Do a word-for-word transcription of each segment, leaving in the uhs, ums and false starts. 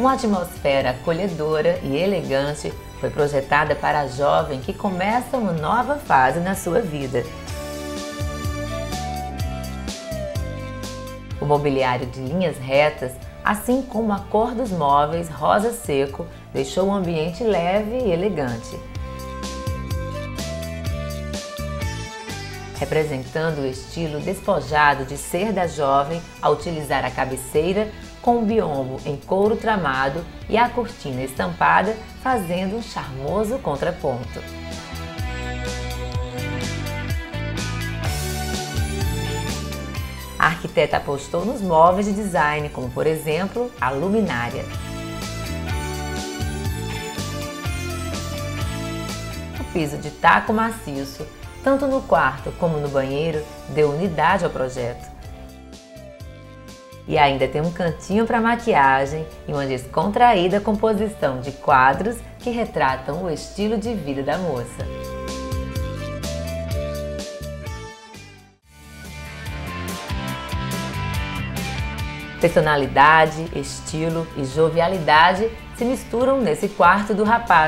Uma atmosfera acolhedora e elegante foi projetada para a jovem que começa uma nova fase na sua vida. O mobiliário de linhas retas, assim como a cor dos móveis rosa seco, deixou o ambiente leve e elegante, representando o estilo despojado de ser da jovem ao utilizar a cabeceira com o biombo em couro tramado e a cortina estampada, fazendo um charmoso contraponto. A arquiteta apostou nos móveis de design, como por exemplo a luminária. O piso de taco maciço, tanto no quarto como no banheiro, deu unidade ao projeto. E ainda tem um cantinho para maquiagem e uma descontraída composição de quadros que retratam o estilo de vida da moça. Personalidade, estilo e jovialidade se misturam nesse quarto do rapaz.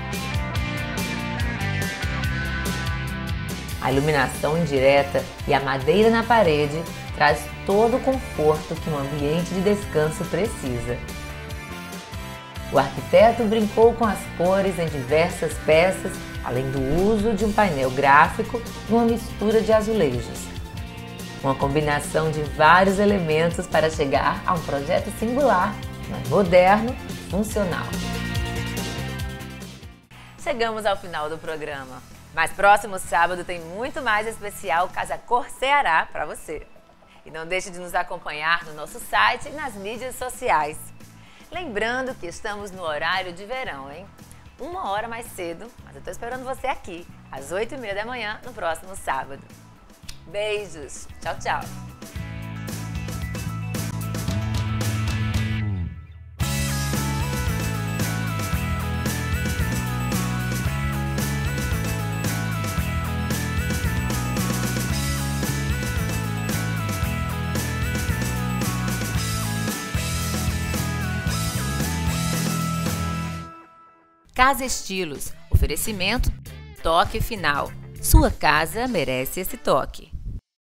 A iluminação indireta e a madeira na parede traz todo o conforto que um ambiente de descanso precisa. O arquiteto brincou com as cores em diversas peças, além do uso de um painel gráfico e uma mistura de azulejos. Uma combinação de vários elementos para chegar a um projeto singular, mas moderno e funcional. Chegamos ao final do programa, mas próximo sábado tem muito mais especial Casa Cor Ceará para você. E não deixe de nos acompanhar no nosso site e nas mídias sociais. Lembrando que estamos no horário de verão, hein? Uma hora mais cedo, mas eu estou esperando você aqui, às oito e meia da manhã, no próximo sábado. Beijos! Tchau, tchau! Casa Estilos, oferecimento, toque final. Sua casa merece esse toque.